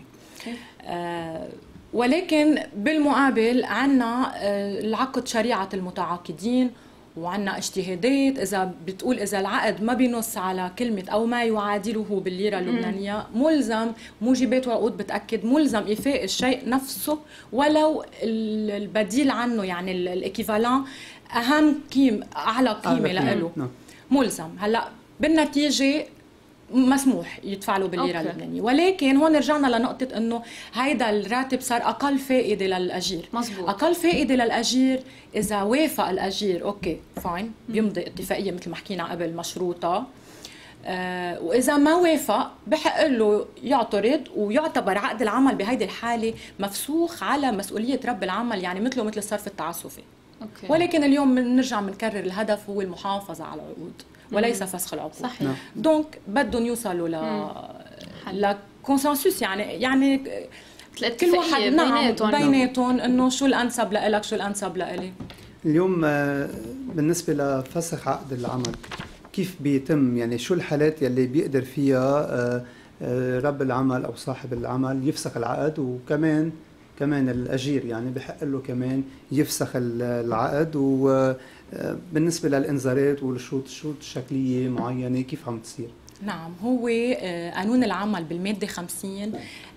آه ولكن بالمقابل عندنا العقد شريعه المتعاقدين، وعندنا اجتهادات اذا بتقول اذا العقد ما بينص على كلمه او ما يعادله بالليره اللبنانيه ملزم، موجبات وعقود بتاكد ملزم ايفاء الشيء نفسه ولو البديل عنه، يعني الايكيفالون اهم قيمه اعلى قيمه له ملزم. هلا بالنتيجه مسموح يدفع له بالليره اللبنانيه، ولكن هون رجعنا لنقطه انه هيدا الراتب صار اقل فائده للاجير. مزبوط. اقل فائده للاجير اذا وافق الاجير اوكي فاين، بيمضي اتفاقيه مثل ما حكينا قبل مشروطه، آه واذا ما وافق بحق له يعترض، ويعتبر عقد العمل بهيدي الحاله مفسوخ على مسؤوليه رب العمل، يعني مثله مثل الصرف التعسفي. أوكي. ولكن اليوم بنرجع بنكرر الهدف هو المحافظه على العقود وليس فسخ العقود. صحيح. دونك بدهم يوصلوا ل لكونسنسوس، يعني يعني كل واحد نعم بيناتهم انه شو الانسب لإلك شو الانسب لإلي. اليوم بالنسبه لفسخ عقد العمل كيف بيتم؟ يعني شو الحالات يلي بيقدر فيها رب العمل او صاحب العمل يفسخ العقد، وكمان كمان الاجير يعني بحق له كمان يفسخ العقد؟ وبالنسبه للانذارات والشروط الشروط الشكليه معينه كيف عم تصير؟ نعم، هو قانون العمل بالماده خمسين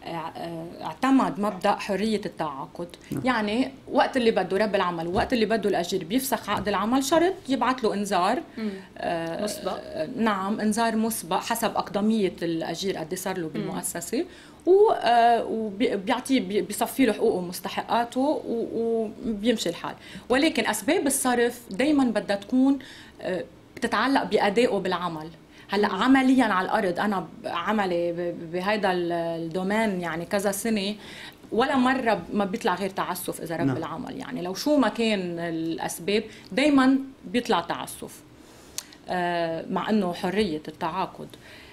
اعتمد مبدا حريه التعاقد. نعم. يعني وقت اللي بده رب العمل ووقت اللي بده الاجير بيفسخ عقد العمل، شرط يبعث له انذار آه مسبق. نعم، انذار مسبق حسب اقدميه الاجير قد صار له بالمؤسسه، وبيعطيه بيصفي له حقوقه ومستحقاته وبيمشي الحال. ولكن اسباب الصرف دائما بدها تكون بتتعلق بادائه بالعمل. هلا عمليا على الارض انا عملي بهيدا الدومين يعني كذا سنه، ولا مره ما بيطلع غير تعسف اذا رب. نعم. العمل يعني لو شو ما كان الاسباب دائما بيطلع تعسف مع انه حريه التعاقد.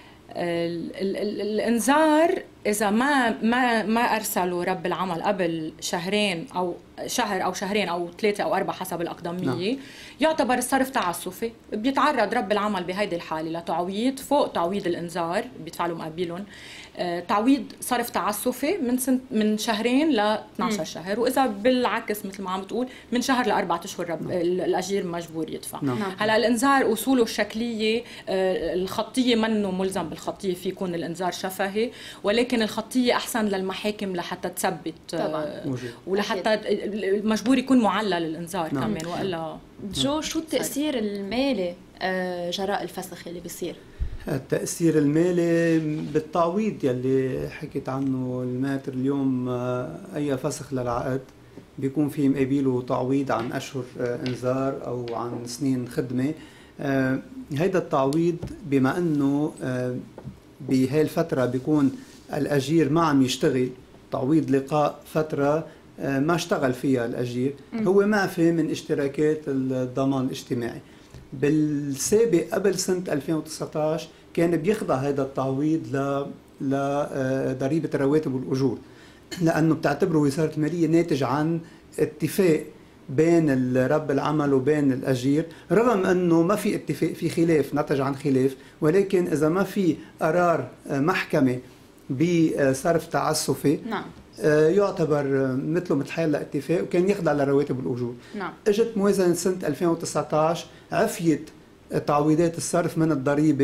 الانذار اذا ما ما ما ارسلوا رب العمل قبل شهرين او شهر او شهرين او ثلاثه او اربعه حسب الاقدميه، نعم. يعتبر الصرف تعسفي. بيتعرض رب العمل بهيدي الحاله لتعويض فوق تعويض الانذار بيدفع له مقابلهم، آه تعويض صرف تعسفي من سنت من شهرين ل اثنعش شهر، واذا بالعكس مثل ما عم بتقول من شهر لاربعه اشهر رب الاجير مجبور يدفع. نعم. هلا الانذار اصوله الشكليه آه الخطيه منه ملزم بالخطيه، في يكون الانذار شفهي، ولكن الخطيه احسن للمحاكم لحتى تثبت آه ولحتى مجبور يكون معلل الانذار. نعم. كمان والا جو شو التاثير المالي جراء الفسخ اللي بيصير؟ التأثير المالي بالتعويض يلي حكيت عنه الماتر اليوم. أي فسخ للعقد بيكون في مقابله تعويض عن أشهر إنذار أو عن سنين خدمة. هيدا التعويض بما أنه بهاي الفترة بيكون الأجير ما عم يشتغل، تعويض لقاء فترة ما اشتغل فيها الأجير، هو معفي من اشتراكات الضمان الاجتماعي. بالسابق قبل سنة ألفين وتسعة عشر كان بيخضع هذا التعويض ل لضريبة الرواتب والأجور، لأنه بتعتبره وزارة المالية ناتج عن اتفاق بين رب العمل وبين الأجير، رغم أنه ما في اتفاق، في خلاف نتج عن خلاف، ولكن إذا ما في قرار محكمة بصرف تعسفي. نعم. يعتبر مثله مثل حال اتفاق، وكان يخضع لرواتب الأجور. نعم. اجت موازنة سنة ألفين وتسعة عشر عفيت تعويضات الصرف من الضريبة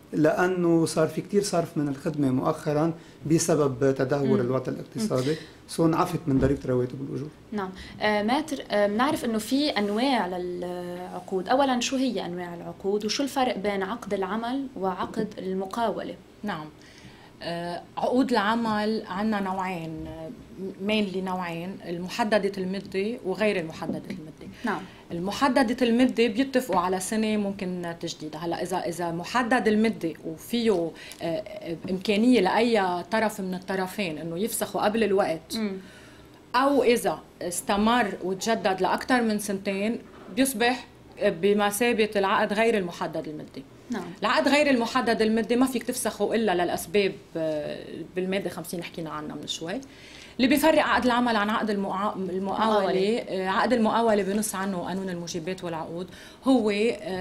لانه صار في كثير صرف من الخدمه مؤخرا بسبب تدهور الوضع الاقتصادي، سو انعفت من ضريبه رواتب الاجور. نعم. آه ماتر، بنعرف آه انه في انواع للعقود، اولا شو هي انواع العقود وشو الفرق بين عقد العمل وعقد المقاوله؟ نعم. آه عقود العمل عندنا نوعين، مينلي نوعين، المحدده المده وغير المحدده المده. نعم. المحدده المده بيتفقوا على سنه ممكن تجديدها. هلا اذا اذا محدد المده وفيه آه امكانيه لاي طرف من الطرفين انه يفسخوا قبل الوقت، م. او اذا استمر وتجدد لاكثر من سنتين بيصبح بمثابه العقد غير المحدد المده. نعم. العقد غير المحدد المده ما فيك تفسخه الا للاسباب بالماده خمسين حكينا عنها من شوي. اللي بيفرق عقد العمل عن عقد المقا... المقاولة، عقد المقاولة بنص عنه قانون الموجبات والعقود، هو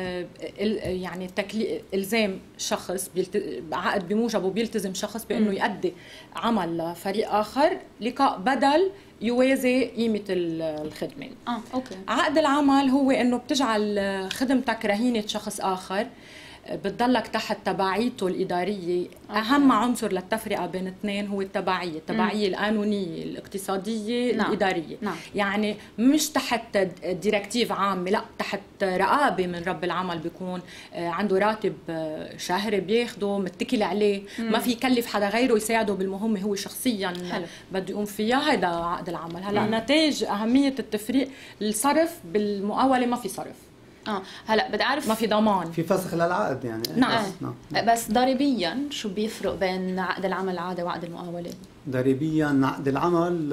يعني التكليف الزام شخص بيلت... عقد بموجبه بيلتزم شخص بانه يؤدي عمل لفريق اخر لقاء بدل يوازي قيمة الخدمة. اه اوكي. عقد العمل هو انه بتجعل خدمتك رهينة شخص اخر، بتضلك تحت تبعيته الإدارية. أوكي. أهم عنصر للتفرقة بين اثنين هو التبعية، التبعية القانونية الاقتصادية. نعم. الإدارية. نعم. يعني مش تحت ديركتيف عامة، لا تحت رقابة من رب العمل، بيكون عنده راتب شهري بياخده متكل عليه. مم. ما في يكلف حدا غيره يساعده بالمهمة هو شخصيا بده يقوم فيها. هذا عقد العمل. هلا مم. نتاج أهمية التفريق الصرف بالمقاولة ما في صرف. اه هلا بدي اعرف ما في ضمان، في فسخ للعقد يعني. نعم. نعم. بس ضريبيا شو بيفرق بين عقد العمل العادي وعقد المقاوله؟ ضريبيا عقد العمل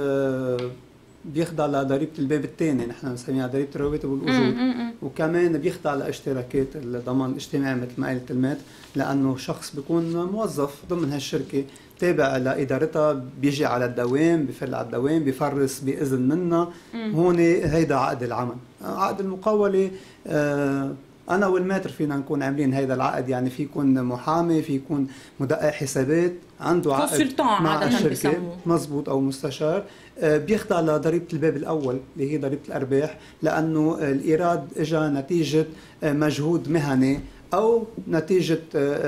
بيخضع لضريبه الباب الثاني، نحن بنسميها ضريبه الرواتب والاجور، وكمان بيخضع لاشتراكات الضمان الاجتماعي مثل ما قالت المات، لانه شخص بيكون موظف ضمن هالشركه تابع لادارتها، بيجي على الدوام، بفل على الدوام، بيفرس باذن منها. هون هيدا عقد العمل. عقد المقاوله آه انا والماتر فينا نكون عاملين هيدا العقد، يعني في يكون محامي، في يكون مدقق حسابات عنده عقد مع الشركه مزبوط او مستشار، آه بيخضع لضريبه الباب الاول اللي هي ضريبه الارباح، لانه الايراد اجى نتيجه مجهود مهني أو نتيجة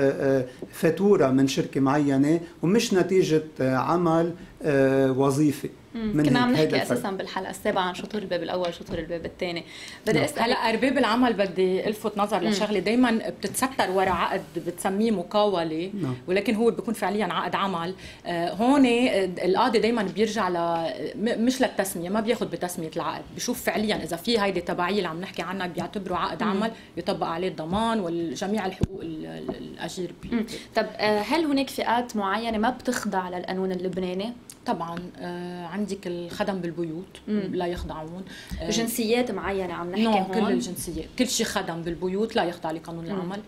فاتورة من شركة معينة، ومش نتيجة عمل وظيفي. كنا عم نحكي اساسا بالحلقه السابعه عن شطور الباب الاول شطور الباب الثاني. بدي اسال هلا ارباب العمل بدي الفت نظر لشغله دائما بتتستر وراء عقد بتسميه مقاوله، مم. ولكن هو بيكون فعليا عقد عمل. آه هون القاضي دائما بيرجع ل مش للتسميه، ما بياخذ بتسميه العقد، بشوف فعليا اذا في هيدي التبعيه اللي عم نحكي عنها بيعتبره عقد مم. عمل يطبق عليه الضمان وجميع الحقوق الاجير. طب هل هناك فئات معينه ما بتخضع للقانون اللبناني؟ طبعا آه عندك الخدم بالبيوت مم. لا يخضعون. آه جنسيات معينه عم نحكي هون؟ كل الجنسيات، كل شيء خدم بالبيوت لا يخضع لقانون مم. العمل.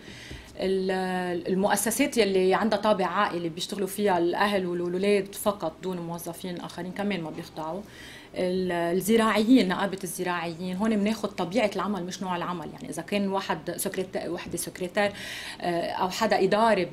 المؤسسات يلي عندها طابع عائلي بيشتغلوا فيها الاهل والولاد فقط دون موظفين اخرين كمان ما بيخضعوا. الزراعيين، نقابه الزراعيين، هون بناخذ طبيعه العمل مش نوع العمل، يعني اذا كان واحد سكرتير وحده سكرتير او حدا اداري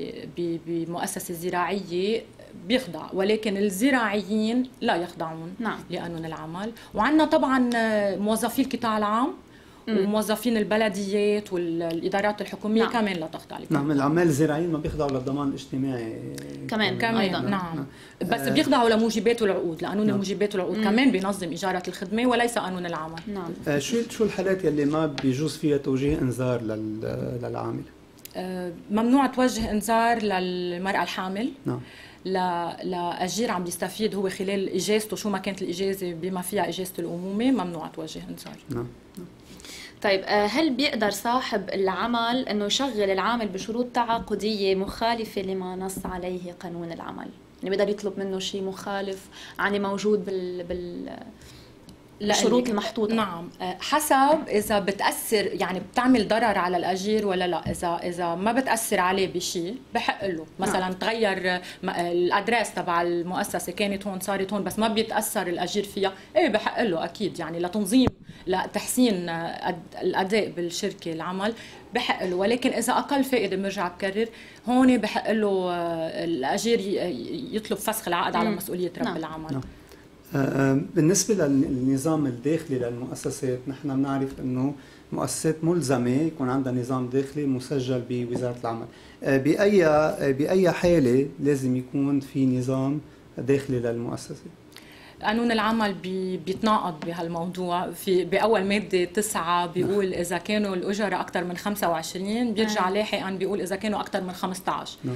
بمؤسسه زراعيه بيخضع، ولكن الزراعيين لا يخضعون. نعم. لقانون العمل. وعندنا طبعا موظفي القطاع العام مم. وموظفين البلديات والادارات الحكوميه. نعم. كمان لا تخضع لقانون. نعم. العمال الزراعيين ما بيخضعوا للضمان الاجتماعي كمان كمان ايضا. نعم. نعم. بس آه. بيخضعوا لموجبات والعقود، لقانون نعم. الموجبات والعقود مم. كمان بينظم اجاره الخدمه وليس قانون العمل. نعم. آه شو شو الحالات يلي ما بيجوز فيها توجيه انذار للعامل؟ آه ممنوع توجه انذار للمراه الحامل. نعم. لأجير عم بيستفيد هو خلال اجازته، شو ما كانت الاجازه بما فيها اجازه الامومه، ممنوع توجه انذار. نعم. طيب هل بيقدر صاحب العمل انه يشغل العامل بشروط تعاقديه مخالفه لما نص عليه قانون العمل؟ يعني بيقدر يطلب منه شيء مخالف عن موجود بال بال الشروط المحطوطه؟ نعم. حسب اذا بتاثر يعني بتعمل ضرر على الاجير ولا لا. اذا اذا ما بتاثر عليه بشيء بحق له، مثلا نعم. تغير الادريس تبع المؤسسه، كانت هون صارت هون، بس ما بيتاثر الاجير فيها، ايه بحق له اكيد، يعني لتنظيم لتحسين الاداء بالشركه العمل بحق له. ولكن اذا اقل فائده بنرجع بكرر هون بحق له الاجير يطلب فسخ العقد على مسؤوليه رب نعم. العمل. نعم. بالنسبة للنظام الداخلي للمؤسسات، نحن بنعرف أنه مؤسسات ملزمه يكون عندها نظام داخلي مسجل بوزاره العمل. باي باي حاله لازم يكون في نظام داخلي للمؤسسه؟ قانون العمل بي بيتناقض بهالموضوع. في باول ماده تسعة بيقول نعم. اذا كانوا الاجراء اكثر من خمسة وعشرين بيرجع نعم. لاحقا بيقول اذا كانوا اكثر من خمسة عشر. نعم.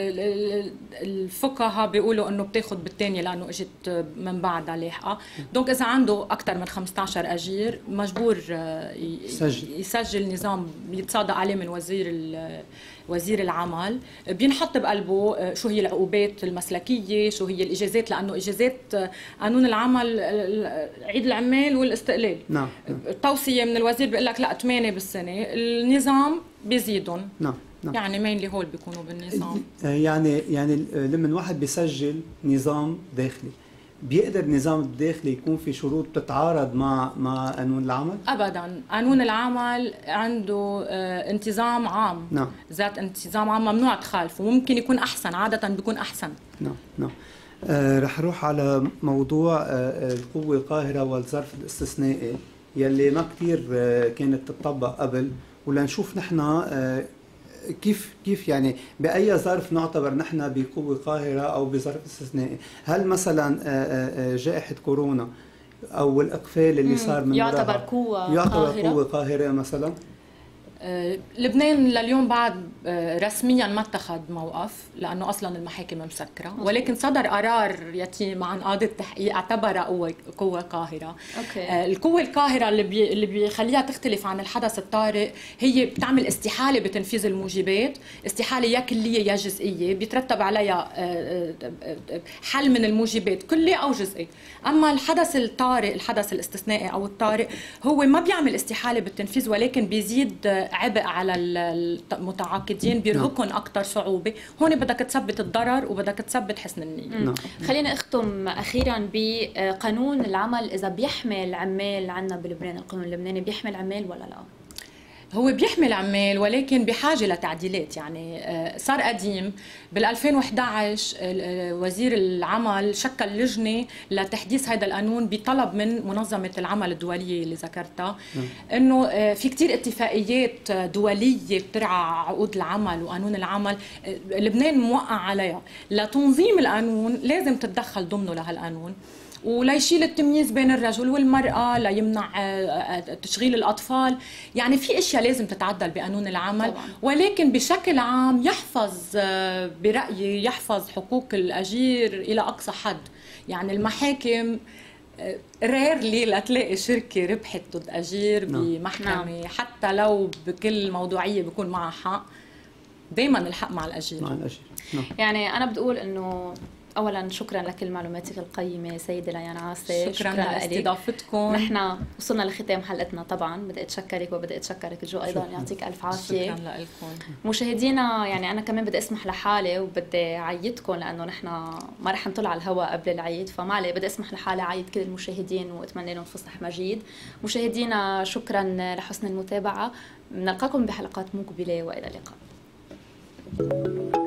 الفقهاء بيقولوا انه بتاخذ بالثانيه لانه اجت من بعدها لاحقه. دونك اذا عنده اكثر من خمسة عشر اجير مجبور يسجل, يسجل نظام بيتصادق عليه من وزير وزير العمل. بينحط بقلبه شو هي العقوبات المسلكيه، شو هي الاجازات، لانه اجازات قانون العمل عيد العمال والاستقلال. نعم. التوصيه من الوزير بيقول لك لا ثمانيه بالسنه، النظام بيزيدهم. نعم. نعم. يعني مين اللي هول بيكونوا بالنظام؟ يعني يعني لما الواحد بيسجل نظام داخلي بيقدر النظام الداخلي يكون في شروط بتتعارض مع مع قانون العمل؟ ابدا، قانون العمل عنده آه انتظام عام. نعم. ذات انتظام عام ممنوع تخالفه، وممكن يكون احسن، عاده بيكون احسن. نعم نعم. آه رح اروح على موضوع آه القوه القاهره والظرف الاستثنائي يلي ما كثير آه كانت تطبق قبل، ولنشوف نحن آه كيف كيف يعني باي ظرف نعتبر نحن بقوه قاهره او بظرف استثنائي؟ هل مثلا جائحه كورونا او الاقفال اللي صار من يعتبر قوه يعتبر قاهرة؟ قوه قاهره مثلا؟ آه لبنان لليوم بعد آه رسميا ما اتخذ موقف لانه اصلا المحاكم مسكره، ولكن صدر قرار يتيم عن قاضي التحقيق اعتبرها قوه قوه قاهره. أوكي. آه القوه القاهره اللي بي اللي بيخليها تختلف عن الحدث الطارئ هي بتعمل استحاله بتنفيذ الموجبات، استحاله يا كليه يا جزئيه، بيترتب عليها آه حل من الموجبات كلي او جزئي. اما الحدث الطارئ، الحدث الاستثنائي او الطارئ، هو ما بيعمل استحاله بالتنفيذ ولكن بيزيد عبء على المتعاقدين، بيرهقهم اكثر صعوبه. هون بدك تثبت الضرر وبدك تثبت حسن النيه. خلينا اختم اخيرا بقانون العمل، اذا بيحمل عمال عندنا بلبنان، القانون اللبناني بيحمل عمال ولا لا؟ هو بيحمل عمال ولكن بحاجه لتعديلات. يعني صار قديم. بال ألفين وإحدى عشر وزير العمل شكل لجنه لتحديث هذا القانون بطلب من منظمه العمل الدوليه اللي ذكرتها، انه في كثير اتفاقيات دوليه بترعى عقود العمل وقانون العمل لبنان موقع عليها، لتنظيم القانون لازم تتدخل ضمنه لهالقانون، وليشيل التمييز بين الرجل والمرأة، ليمنع تشغيل الأطفال. يعني في أشياء لازم تتعدل بقانون العمل طبعا. ولكن بشكل عام يحفظ برأيي يحفظ حقوق الأجير إلى أقصى حد. يعني المحاكم ريرلي لتلاقي شركة ربحت ضد أجير بمحكمة حتى لو بكل موضوعية بيكون معها حق، دايما الحق مع الأجير. مع الأجير. يعني أنا بدي أقول إنه أولاً شكراً لكل معلوماتك القيمة سيدة ليان عاصي. شكراً, شكراً لاستضافتكم. نحن وصلنا لختام حلقتنا طبعاً. بدي أتشكرك وبدي أتشكرك جو أيضاً، يعطيك ألف عافية. شكراً لكم مشاهدينا. يعني أنا كمان بدي أسمح لحالي وبدي أعيدكم لأنه نحن ما رح نطلع على الهواء قبل العيد، فما علي بدي أسمح لحالي أعيد كل المشاهدين وأتمنى لهم فصح مجيد. مشاهدينا شكراً لحسن المتابعة، نلقاكم بحلقات مقبلة وإلى اللقاء.